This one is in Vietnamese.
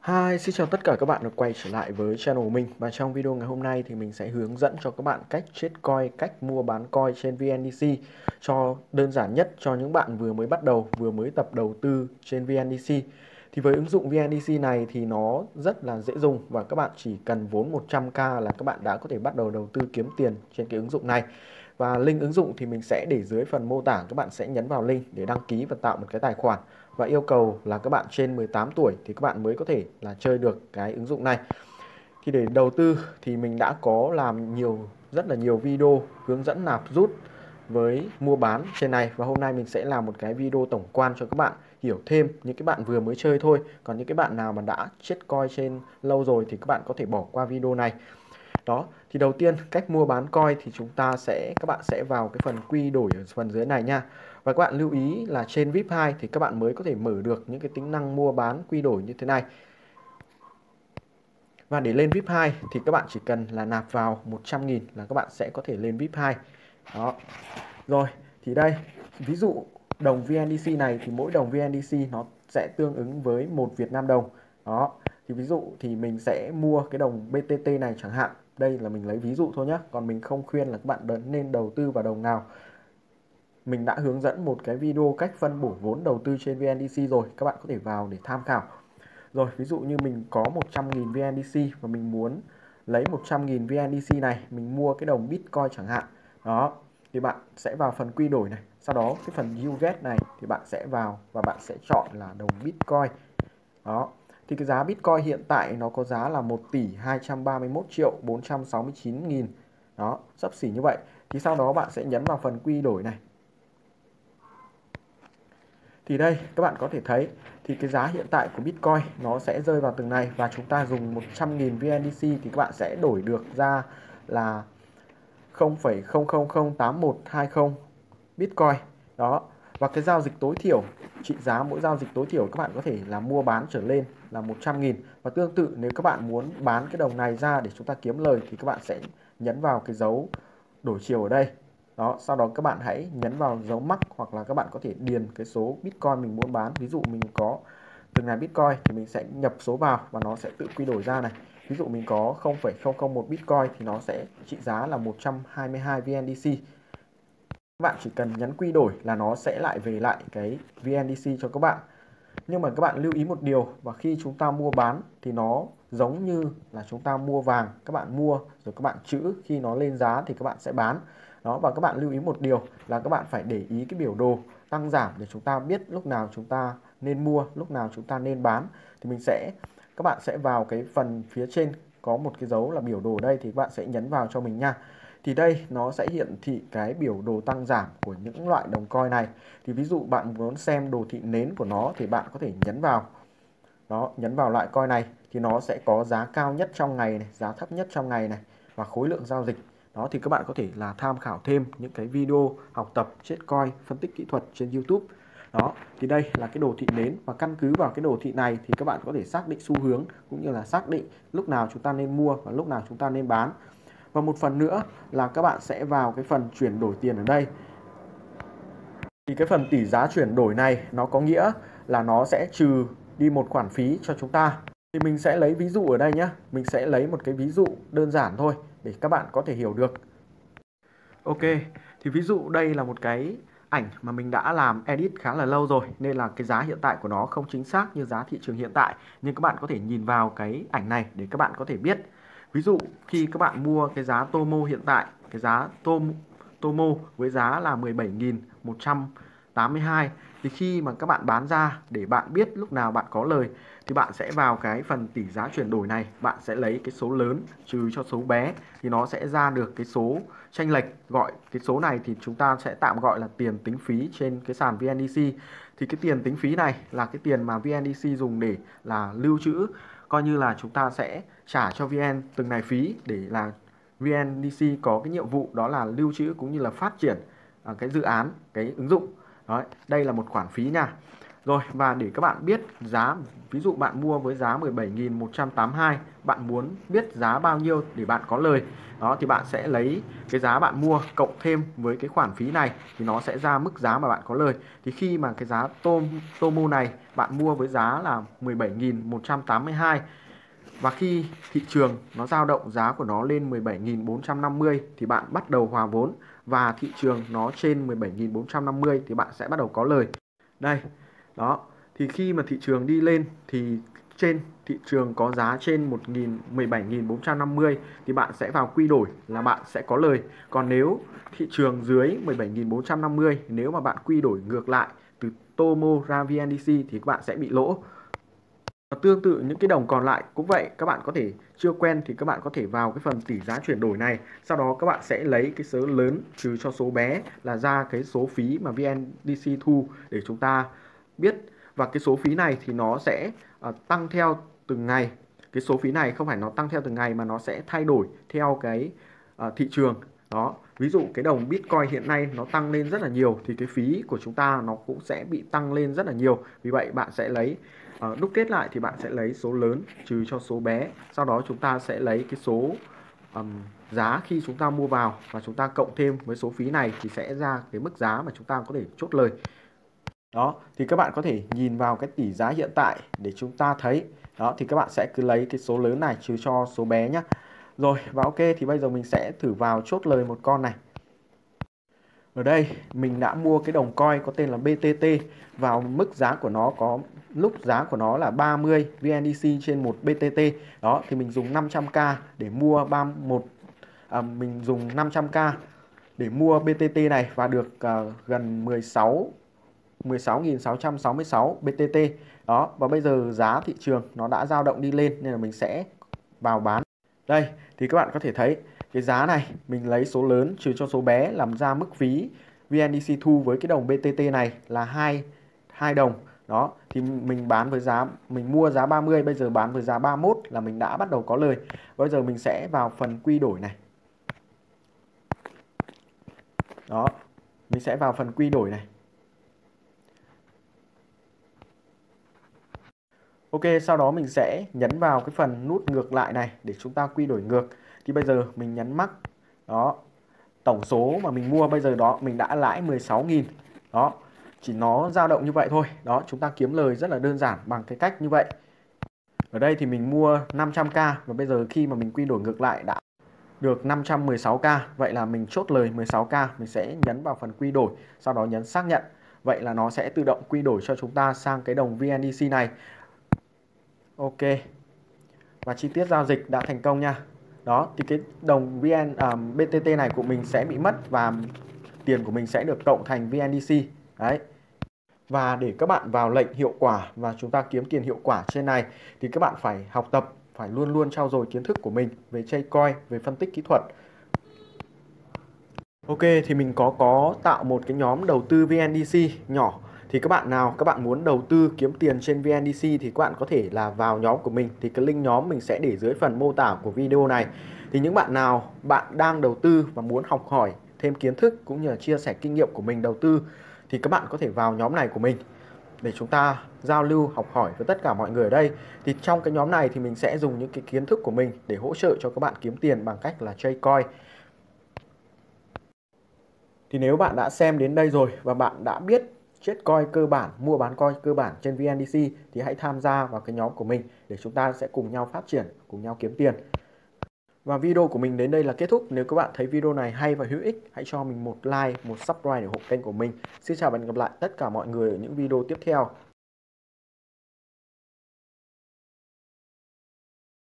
Hi, xin chào tất cả các bạn đã quay trở lại với channel của mình. Và trong video ngày hôm nay thì mình sẽ hướng dẫn cho các bạn cách trade coin, cách mua bán coin trên VNDC cho đơn giản nhất cho những bạn vừa mới bắt đầu, vừa mới tập đầu tư trên VNDC. Thì với ứng dụng VNDC này thì nó rất là dễ dùng và các bạn chỉ cần vốn 100k là các bạn đã có thể bắt đầu đầu tư kiếm tiền trên cái ứng dụng này. Và link ứng dụng thì mình sẽ để dưới phần mô tả, các bạn sẽ nhấn vào link để đăng ký và tạo một cái tài khoản. Và yêu cầu là các bạn trên 18 tuổi thì các bạn mới có thể là chơi được cái ứng dụng này. Thì để đầu tư thì mình đã có làm rất là nhiều video hướng dẫn nạp rút với mua bán trên này, và hôm nay mình sẽ làm một cái video tổng quan cho các bạn hiểu thêm, những cái bạn vừa mới chơi thôi. Còn những cái bạn nào mà đã chết coin trên lâu rồi thì các bạn có thể bỏ qua video này. Đó, thì đầu tiên cách mua bán coin thì các bạn sẽ vào cái phần quy đổi ở phần dưới này nha. Và các bạn lưu ý là trên VIP 2 thì các bạn mới có thể mở được những cái tính năng mua bán quy đổi như thế này. Và để lên VIP 2 thì các bạn chỉ cần là nạp vào 100.000 là các bạn sẽ có thể lên VIP 2. Đó. Rồi, thì đây, ví dụ đồng VNDC này thì mỗi đồng VNDC nó sẽ tương ứng với 1 Việt Nam đồng. Đó, thì ví dụ thì mình sẽ mua cái đồng BTT này chẳng hạn. Đây là mình lấy ví dụ thôi nhé, còn mình không khuyên là các bạn nên đầu tư vào đồng nào. Mình đã hướng dẫn một cái video cách phân bổ vốn đầu tư trên VNDC rồi, các bạn có thể vào để tham khảo. Rồi, ví dụ như mình có 100.000 VNDC và mình muốn lấy 100.000 VNDC này, mình mua cái đồng Bitcoin chẳng hạn. Đó, thì bạn sẽ vào phần quy đổi này. Sau đó cái phần USD này thì bạn sẽ vào và bạn sẽ chọn là đồng Bitcoin. Đó, thì cái giá Bitcoin hiện tại nó có giá là 1 tỷ 231 triệu 469 nghìn. Đó, xấp xỉ như vậy. Thì sau đó bạn sẽ nhấn vào phần quy đổi này. Thì đây các bạn có thể thấy thì cái giá hiện tại của Bitcoin nó sẽ rơi vào từng này, và chúng ta dùng 100.000 VNDC thì các bạn sẽ đổi được ra là 0,0008120 Bitcoin. Đó, và cái giao dịch tối thiểu, trị giá mỗi giao dịch tối thiểu các bạn có thể là mua bán trở lên là 100.000. Và tương tự nếu các bạn muốn bán cái đồng này ra để chúng ta kiếm lời thì các bạn sẽ nhấn vào cái dấu đổi chiều ở đây. Đó, sau đó các bạn hãy nhấn vào dấu mắc, hoặc là các bạn có thể điền cái số Bitcoin mình muốn bán. Ví dụ mình có từng này Bitcoin thì mình sẽ nhập số vào và nó sẽ tự quy đổi ra này. Ví dụ mình có 0,001 Bitcoin thì nó sẽ trị giá là 122 VNDC. Các bạn chỉ cần nhấn quy đổi là nó sẽ lại về lại cái VNDC cho các bạn. Nhưng mà các bạn lưu ý một điều, và khi chúng ta mua bán thì nó giống như là chúng ta mua vàng, các bạn mua rồi các bạn trữ, khi nó lên giá thì các bạn sẽ bán. Đó, và các bạn lưu ý một điều là các bạn phải để ý cái biểu đồ tăng giảm để chúng ta biết lúc nào chúng ta nên mua, lúc nào chúng ta nên bán. Thì các bạn sẽ vào cái phần phía trên có một cái dấu là biểu đồ đây, thì các bạn sẽ nhấn vào cho mình nha. Thì đây nó sẽ hiển thị cái biểu đồ tăng giảm của những loại đồng coin này. Thì ví dụ bạn muốn xem đồ thị nến của nó thì bạn có thể nhấn vào. Đó, nhấn vào loại coin này thì nó sẽ có giá cao nhất trong ngày này, giá thấp nhất trong ngày này, và khối lượng giao dịch. Đó, thì các bạn có thể là tham khảo thêm những cái video học tập trade coin, phân tích kỹ thuật trên YouTube. Đó, thì đây là cái đồ thị nến, và căn cứ vào cái đồ thị này thì các bạn có thể xác định xu hướng cũng như là xác định lúc nào chúng ta nên mua và lúc nào chúng ta nên bán. Và một phần nữa là các bạn sẽ vào cái phần chuyển đổi tiền ở đây. Thì cái phần tỷ giá chuyển đổi này nó có nghĩa là nó sẽ trừ đi một khoản phí cho chúng ta. Thì mình sẽ lấy ví dụ ở đây nhé. Mình sẽ lấy một cái ví dụ đơn giản thôi để các bạn có thể hiểu được. Ok, thì ví dụ đây là một cái ảnh mà mình đã làm edit khá là lâu rồi, nên là cái giá hiện tại của nó không chính xác như giá thị trường hiện tại. Nhưng các bạn có thể nhìn vào cái ảnh này để các bạn có thể biết. Ví dụ khi các bạn mua cái giá Tomo hiện tại, cái giá Tomo với giá là 17.182, thì khi mà các bạn bán ra để bạn biết lúc nào bạn có lời thì bạn sẽ vào cái phần tỷ giá chuyển đổi này, bạn sẽ lấy cái số lớn trừ cho số bé thì nó sẽ ra được cái số chênh lệch. Gọi cái số này thì chúng ta sẽ tạm gọi là tiền tính phí trên cái sàn VNDC. Thì cái tiền tính phí này là cái tiền mà VNDC dùng để là lưu trữ, coi như là chúng ta sẽ trả cho VN từng này phí, để là VNDC có cái nhiệm vụ đó là lưu trữ cũng như là phát triển cái dự án, cái ứng dụng. Đấy, đây là một khoản phí nha. Rồi, và để các bạn biết giá, ví dụ bạn mua với giá 17.182, bạn muốn biết giá bao nhiêu để bạn có lời. Đó thì bạn sẽ lấy cái giá bạn mua cộng thêm với cái khoản phí này thì nó sẽ ra mức giá mà bạn có lời. Thì khi mà cái giá Tomo này bạn mua với giá là 17.182 và khi thị trường nó dao động giá của nó lên 17.450 thì bạn bắt đầu hòa vốn, và thị trường nó trên 17.450 thì bạn sẽ bắt đầu có lời. Đây, đó. Thì khi mà thị trường đi lên thì trên thị trường có giá trên 17.450 thì bạn sẽ vào quy đổi là bạn sẽ có lời. Còn nếu thị trường dưới 17.450, nếu mà bạn quy đổi ngược lại từ Tomo ra VNDC thì các bạn sẽ bị lỗ. Và tương tự những cái đồng còn lại cũng vậy, các bạn có thể chưa quen thì các bạn có thể vào cái phần tỷ giá chuyển đổi này, sau đó các bạn sẽ lấy cái số lớn trừ cho số bé là ra cái số phí mà VNDC thu để chúng ta biết. Và cái số phí này thì nó sẽ tăng theo từng ngày. Cái số phí này không phải nó tăng theo từng ngày mà nó sẽ thay đổi theo cái thị trường. Đó, ví dụ cái đồng Bitcoin hiện nay nó tăng lên rất là nhiều thì cái phí của chúng ta nó cũng sẽ bị tăng lên rất là nhiều. Vì vậy bạn sẽ lấy đúc kết lại thì bạn sẽ lấy số lớn trừ cho số bé, sau đó chúng ta sẽ lấy cái số giá khi chúng ta mua vào và chúng ta cộng thêm với số phí này thì sẽ ra cái mức giá mà chúng ta có thể chốt lời. Đó, thì các bạn có thể nhìn vào cái tỷ giá hiện tại để chúng ta thấy. Đó, thì các bạn sẽ cứ lấy cái số lớn này trừ cho số bé nhé. Rồi, và ok, thì bây giờ mình sẽ thử vào chốt lời một con này. Ở đây mình đã mua cái đồng coin có tên là BTT vào mức giá của nó, có lúc giá của nó là 30 VNDC trên một BTT. Đó thì mình dùng 500k để mua mình dùng 500k để mua BTT này và được gần 16.666 BTT. Đó, và bây giờ giá thị trường nó đã dao động đi lên nên là mình sẽ vào bán. Đây thì các bạn có thể thấy cái giá này mình lấy số lớn trừ cho số bé làm ra mức phí VNDC thu với cái đồng BTT này là 2 đồng. Đó thì mình bán với giá, mình mua giá 30, bây giờ bán với giá 31 là mình đã bắt đầu có lời. Bây giờ mình sẽ vào phần quy đổi này. Đó, mình sẽ vào phần quy đổi này. Ok, sau đó mình sẽ nhấn vào cái phần nút ngược lại này để chúng ta quy đổi ngược. Thì bây giờ mình nhấn mắc. Đó, tổng số mà mình mua bây giờ đó mình đã lãi 16.000. Đó, chỉ nó dao động như vậy thôi. Đó, chúng ta kiếm lời rất là đơn giản bằng cái cách như vậy. Ở đây thì mình mua 500k và bây giờ khi mà mình quy đổi ngược lại đã được 516k. Vậy là mình chốt lời 16k, mình sẽ nhấn vào phần quy đổi, sau đó nhấn xác nhận. Vậy là nó sẽ tự động quy đổi cho chúng ta sang cái đồng VNDC này. Ok. Và chi tiết giao dịch đã thành công nha. Đó, thì cái đồng BTT này của mình sẽ bị mất và tiền của mình sẽ được cộng thành VNDC. Đấy. Và để các bạn vào lệnh hiệu quả và chúng ta kiếm tiền hiệu quả trên này thì các bạn phải học tập, phải luôn luôn trau dồi kiến thức của mình về chơi coin, về phân tích kỹ thuật. Ok, thì mình có tạo một cái nhóm đầu tư VNDC nhỏ. Thì các bạn muốn đầu tư kiếm tiền trên VNDC thì các bạn có thể là vào nhóm của mình. Thì cái link nhóm mình sẽ để dưới phần mô tả của video này. Thì những bạn nào bạn đang đầu tư và muốn học hỏi thêm kiến thức cũng như là chia sẻ kinh nghiệm của mình đầu tư thì các bạn có thể vào nhóm này của mình để chúng ta giao lưu học hỏi với tất cả mọi người ở đây. Thì trong cái nhóm này thì mình sẽ dùng những cái kiến thức của mình để hỗ trợ cho các bạn kiếm tiền bằng cách là chơi coin. Thì nếu bạn đã xem đến đây rồi và bạn đã biết trade coin cơ bản, mua bán coin cơ bản trên VNDC thì hãy tham gia vào cái nhóm của mình để chúng ta sẽ cùng nhau phát triển, cùng nhau kiếm tiền. Và video của mình đến đây là kết thúc. Nếu các bạn thấy video này hay và hữu ích, hãy cho mình một like, một subscribe để ủng hộ kênh của mình. Xin chào và hẹn gặp lại tất cả mọi người ở những video tiếp theo.